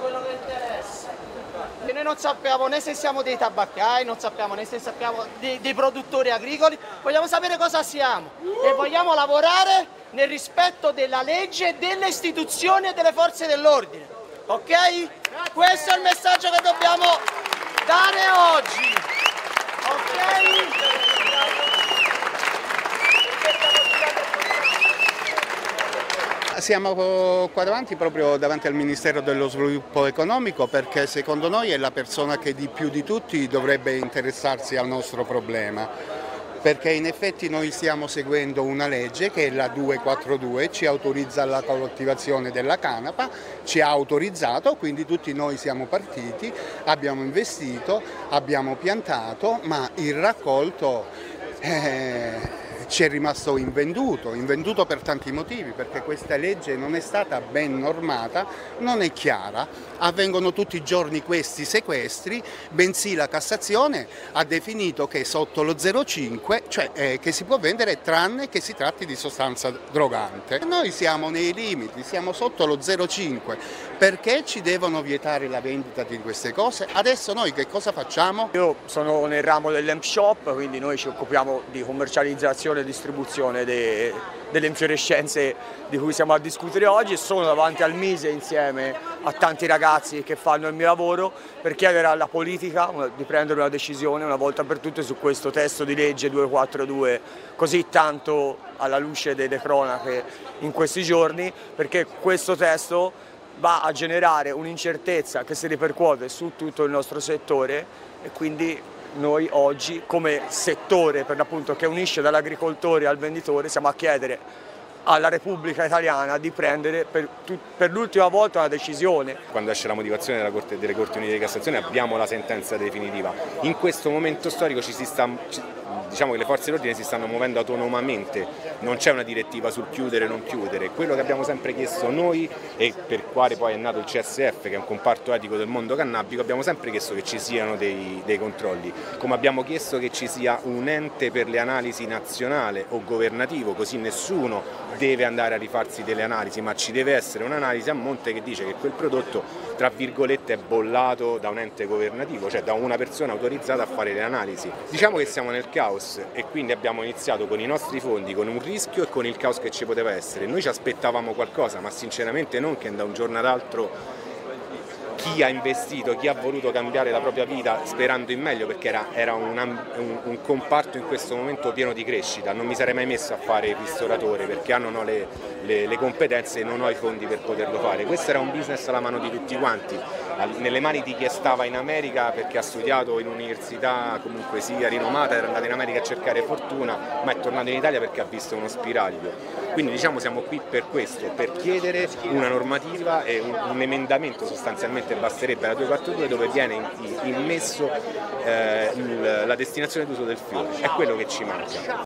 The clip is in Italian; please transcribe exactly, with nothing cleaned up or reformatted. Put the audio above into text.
quello che interessa. E noi non sappiamo né se siamo dei tabaccai, non sappiamo né se sappiamo dei, dei produttori agricoli, vogliamo sapere cosa siamo e vogliamo lavorare nel rispetto della legge e delle istituzioni e delle forze dell'ordine. Ok? Questo è il messaggio che dobbiamo dare oggi. Ok? Siamo qua davanti proprio davanti al Ministero dello Sviluppo Economico perché secondo noi è la persona che di più di tutti dovrebbe interessarsi al nostro problema, perché in effetti noi stiamo seguendo una legge che è la duecentoquarantadue, ci autorizza la coltivazione della canapa, ci ha autorizzato, quindi tutti noi siamo partiti, abbiamo investito, abbiamo piantato, ma il raccolto eh, ci è rimasto invenduto, invenduto per tanti motivi, perché questa legge non è stata ben normata, non è chiara, avvengono tutti i giorni questi sequestri, bensì la Cassazione ha definito che sotto lo zero virgola cinque, cioè eh, che si può vendere tranne che si tratti di sostanza drogante. Noi siamo nei limiti, siamo sotto lo zero virgola cinque, perché ci devono vietare la vendita di queste cose? Adesso noi che cosa facciamo? Io sono nel ramo dell'hemp shop, quindi noi ci occupiamo di commercializzazione e distribuzione de, delle infiorescenze di cui siamo a discutere oggi e sono davanti al Mise insieme a tanti ragazzi che fanno il mio lavoro per chiedere alla politica di prendere una decisione una volta per tutte su questo testo di legge duecentoquarantadue così tanto alla luce delle cronache in questi giorni, perché questo testo va a generare un'incertezza che si ripercuote su tutto il nostro settore e quindi noi oggi come settore per l'appunto che unisce dall'agricoltore al venditore siamo a chiedere alla Repubblica Italiana di prendere per, per l'ultima volta una decisione. Quando esce la motivazione della Corte, delle Corti Unite di Cassazione abbiamo la sentenza definitiva. In questo momento storico ci si sta, diciamo che le forze dell'ordine si stanno muovendo autonomamente, non c'è una direttiva sul chiudere o non chiudere. Quello che abbiamo sempre chiesto noi e per quale poi è nato il C S F, che è un comparto etico del mondo cannabico, abbiamo sempre chiesto che ci siano dei, dei controlli, come abbiamo chiesto che ci sia un ente per le analisi nazionale o governativo, così nessuno deve andare a rifarsi delle analisi, ma ci deve essere un'analisi a monte che dice che quel prodotto tra virgolette è bollato da un ente governativo, cioè da una persona autorizzata a fare le analisi. Diciamo che siamo nel caos e quindi abbiamo iniziato con i nostri fondi, con un rischio e con il caos che ci poteva essere. Noi ci aspettavamo qualcosa, ma sinceramente non che da un giorno all'altro chi ha investito, chi ha voluto cambiare la propria vita sperando in meglio, perché era, era un, un, un comparto in questo momento pieno di crescita. Non mi sarei mai messo a fare il ristoratore perché non ho le, le, le competenze e non ho i fondi per poterlo fare. Questo era un business alla mano di tutti quanti, nelle mani di chi stava in America perché ha studiato in un'università comunque sia rinomata, era andato in America a cercare fortuna, ma è tornato in Italia perché ha visto uno spiraglio. Quindi diciamo siamo qui per questo, per chiedere una normativa e un, un emendamento sostanzialmente basterebbe la duecentoquarantadue dove viene immesso eh, la destinazione d'uso del fiore, è quello che ci manca.